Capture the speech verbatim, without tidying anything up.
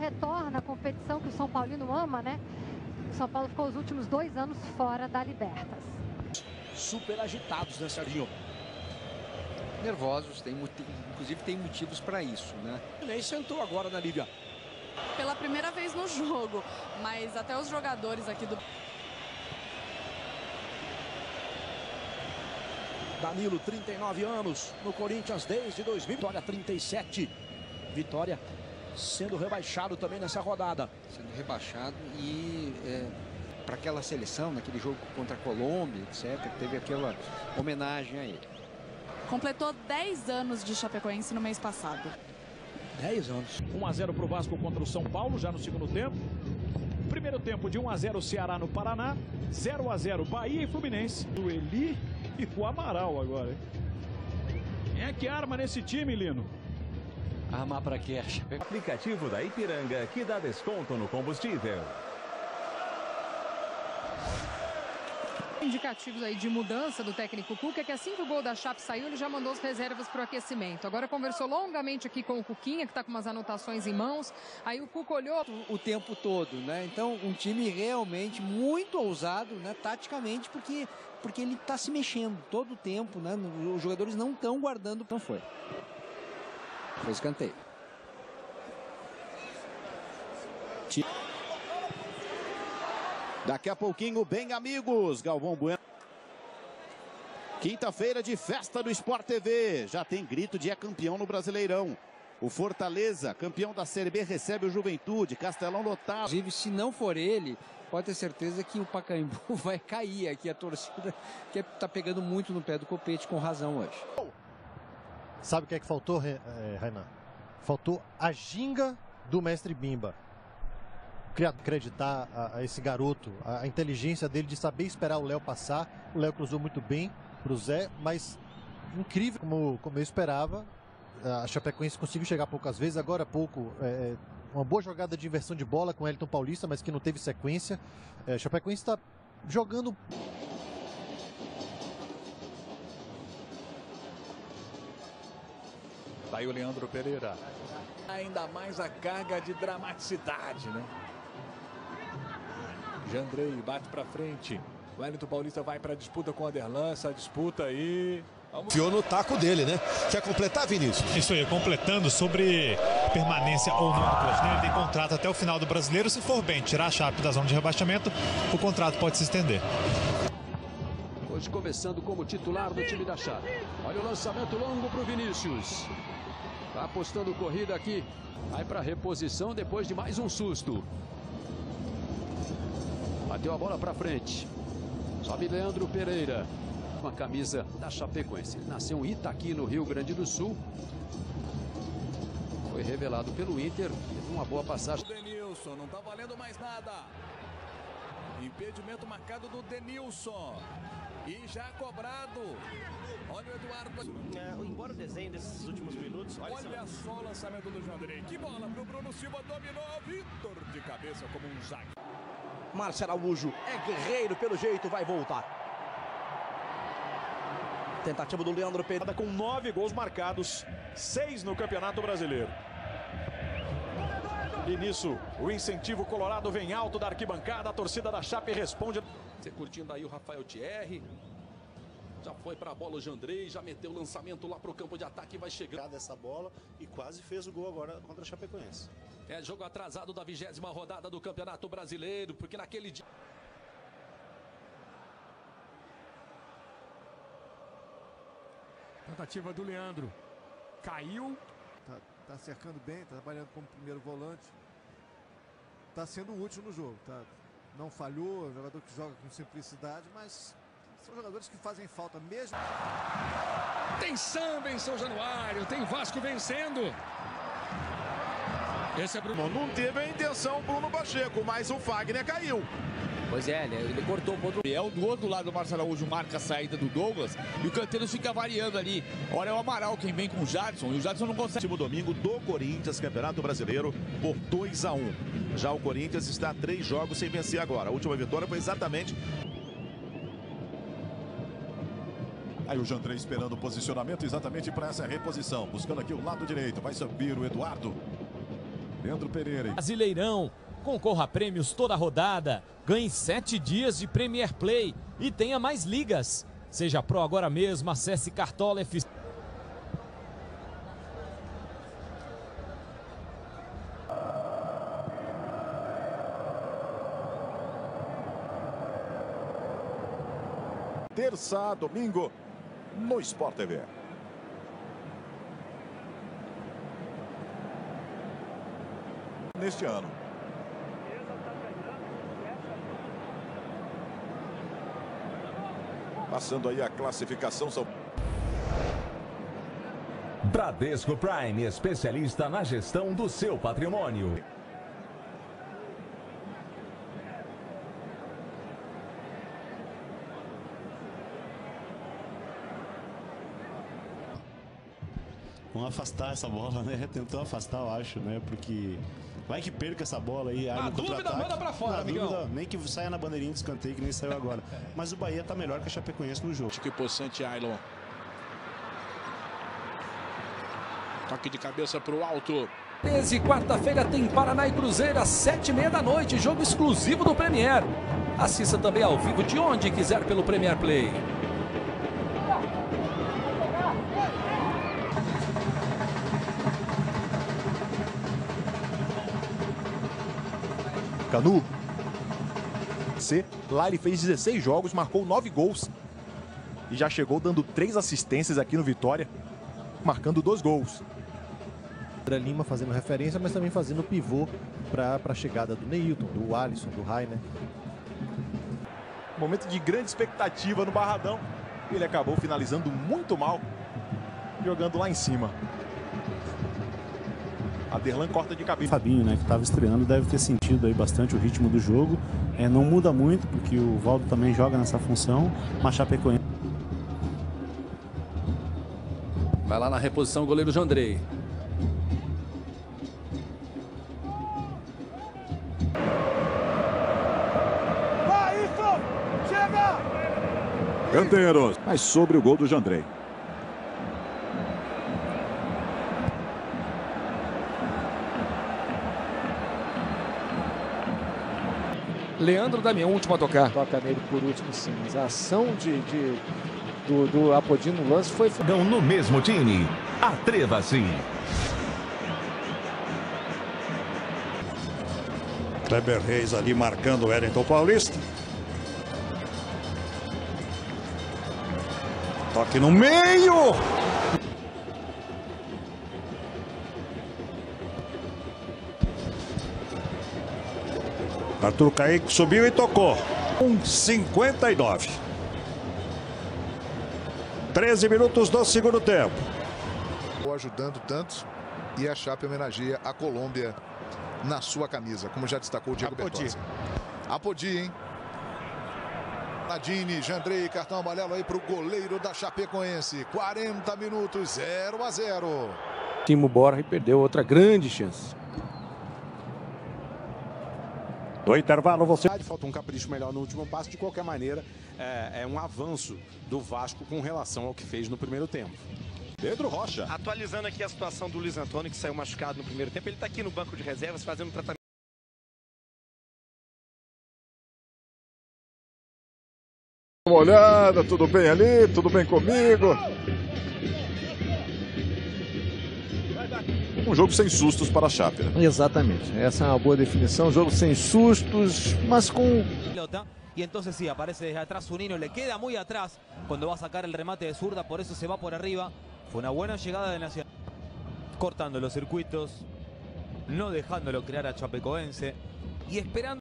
retorna à competição que o São Paulino ama, né? O São Paulo ficou os últimos dois anos fora da Libertas. Super agitados, né, Serginho? Nervosos, tem, inclusive tem motivos para isso, né? Nem sentou agora na Lívia. Pela primeira vez no jogo, mas até os jogadores aqui do... Danilo, trinta e nove anos, no Corinthians desde dois mil. Vitória, trinta e sete. Vitória sendo rebaixado também nessa rodada. Sendo rebaixado e é, para aquela seleção, naquele jogo contra a Colômbia, etcétera, teve aquela homenagem a ele. Completou dez anos de Chapecoense no mês passado. dez anos. um a zero para o Vasco contra o São Paulo, já no segundo tempo. Primeiro tempo de um a zero Ceará no Paraná. zero a zero Bahia e Fluminense. O Eli e o Amaral agora, hein? Quem é que arma nesse time, Lino? Armar para quê? Aplicativo da Ipiranga que dá desconto no combustível. Indicativos aí de mudança do técnico Cuca é que assim que o gol da Chape saiu, ele já mandou as reservas para o aquecimento. Agora conversou longamente aqui com o Cuquinha, que está com umas anotações em mãos. Aí o Cuca olhou o tempo todo, né? Então, um time realmente muito ousado, né? Taticamente, porque, porque ele está se mexendo todo o tempo, né? Os jogadores não estão guardando. Então foi. Foi escanteio. Daqui a pouquinho, bem amigos, Galvão Bueno. Quinta-feira de festa do Sport T V. Já tem grito de é campeão no Brasileirão. O Fortaleza, campeão da Série B, recebe o Juventude, Castelão lotado. Inclusive, se não for ele, pode ter certeza que o Pacaembu vai cair aqui. A torcida que está pegando muito no pé do Copete, com razão hoje. Sabe o que é que faltou, Rainan? Faltou a ginga do mestre Bimba. Acreditar a, a esse garoto, a, a inteligência dele de saber esperar o Léo passar. O Léo cruzou muito bem para o Zé, mas incrível como, como eu esperava. A Chapecoense conseguiu chegar poucas vezes, agora há pouco é, uma boa jogada de inversão de bola com o Elton Paulista, mas que não teve sequência. É, a Chapecoense está jogando... Daí o Leandro Pereira. Ainda mais a carga de dramaticidade, né? Jandrei bate pra frente. O Wellington Paulista vai pra disputa com o Aderlan. Essa disputa aí... Fiou no taco dele, né? Quer completar, Vinícius? Isso aí, completando sobre permanência ou não do Claudinei. Ele tem contrato até o final do Brasileiro. Se for bem tirar a Chape da zona de rebaixamento, o contrato pode se estender. Hoje começando como titular do time da Chape. Olha o lançamento longo pro Vinícius. Tá apostando corrida aqui. Vai para reposição depois de mais um susto. Bateu a bola para frente. Sobe Leandro Pereira. Com a camisa da Chapecoense. Ele nasceu em Itaqui, no Rio Grande do Sul. Foi revelado pelo Inter. Teve uma boa passagem. O Denilson, não tá valendo mais nada. Impedimento marcado do Denilson. E já cobrado. Olha o Eduardo. É, embora o desenho desses últimos minutos. Olha, olha só o lançamento do Jandrei. Que bola pro Bruno Silva. Dominou. Vitor de cabeça como um zague. Márcio Araújo é guerreiro, pelo jeito vai voltar. Tentativa do Leandro Pereira. Com nove gols marcados. Seis no Campeonato Brasileiro. E nisso, o incentivo colorado vem alto da arquibancada. A torcida da Chape responde. Você curtindo aí o Rafael Thierry. Já foi para a bola o Jandrei, já meteu o lançamento lá para o campo de ataque e vai chegar dessa bola e quase fez o gol agora contra a Chapecoense. É jogo atrasado da vigésima rodada do Campeonato Brasileiro, porque naquele dia... Tentativa do Leandro. Caiu. Tá, tá cercando bem, tá trabalhando como primeiro volante. Tá sendo útil no jogo, tá? Não falhou, jogador que joga com simplicidade, mas são jogadores que fazem falta mesmo. Tem samba em São Januário, tem Vasco vencendo. Esse é Bruno. Não teve a intenção Bruno Pacheco, mas o Fagner caiu. Pois é, ele, ele cortou o outro. É, do outro lado, o Márcio Araújo marca a saída do Douglas e o Canteiros fica variando ali. Olha, é o Amaral quem vem com o Jadson e o Jadson não consegue. Último domingo do Corinthians, Campeonato Brasileiro, por dois a um. Já o Corinthians está a três jogos sem vencer agora. A última vitória foi exatamente... Aí o Jandrei esperando o posicionamento exatamente para essa reposição. Buscando aqui o lado direito. Vai subir o Eduardo. Leandro Pereira. Brasileirão. Concorra a prêmios toda rodada. Ganhe sete dias de Premier Play e tenha mais ligas. Seja Pro agora mesmo. Acesse Cartola F C. Terça a domingo no Sport T V. Neste ano. Passando aí a classificação são Bradesco Prime, especialista na gestão do seu patrimônio. Vamos afastar essa bola, né? Tentou afastar, eu acho, né? Porque vai que perca essa bola aí. Na dúvida, manda pra fora, Na amigão. dúvida, nem que saia na bandeirinha de escanteio, que nem saiu agora. Mas o Bahia tá melhor que a Chapecoense no jogo. Que possante Ailon. Toque de cabeça pro alto. treze, quarta-feira tem Paraná e Cruzeiro às sete e meia da noite, jogo exclusivo do Premier. Assista também ao vivo de onde quiser pelo Premier Play. Canu. C. Lá ele fez dezesseis jogos, marcou nove gols. E já chegou dando três assistências aqui no Vitória, marcando dois gols. Lima fazendo referência, mas também fazendo pivô para a chegada do Neilton, do Alisson, do Rainer. Momento de grande expectativa no Barradão. Ele acabou finalizando muito mal, jogando lá em cima. Aderlan corta de cabeça. Fabinho, né, que estava estreando, deve ter sentido aí bastante o ritmo do jogo. É, não muda muito, porque o Valdo também joga nessa função, mas Chapecoense. Vai lá na reposição o goleiro Jandrei. Vai, isso! Chega! Canteiros, mas sobre o gol do Jandrei. Leandro Damião, último a tocar. Toca nele por último, sim. Mas a ação de, de, do, do Apodi no lance foi... Não no mesmo time. Atreva-se. Kleber Reis ali marcando o Wellington Paulista. Toque no meio! Arthur Kaique subiu e tocou. Um cinquenta e nove. treze minutos do segundo tempo. Ajudando tanto, e a Chape homenageia a Colômbia na sua camisa, como já destacou o Diego Bertozzi. Apodi, hein? Nadine, Jandrei, cartão amarelo aí para o goleiro da Chapecoense. quarenta minutos, zero a zero. Timo Borja perdeu outra grande chance. Do intervalo você... Falta um capricho melhor no último passo. De qualquer maneira, é, é um avanço do Vasco com relação ao que fez no primeiro tempo. Pedro Rocha. Atualizando aqui a situação do Luiz Antônio, que saiu machucado no primeiro tempo. Ele está aqui no banco de reservas fazendo um tratamento. Uma olhada, tudo bem ali? Tudo bem comigo? Um jogo sem sustos para a Chape, né? Exatamente, essa é uma boa definição. Jogo sem sustos, mas com... Y entonces sí, aparece desde atrás Zunino, le queda muy atrás cuando va a sacar el remate de zurda, por eso se va por arriba. Fue una buena llegada de Nacional, cortando los circuitos, no dejándolo crear a Chapecoense y esperando.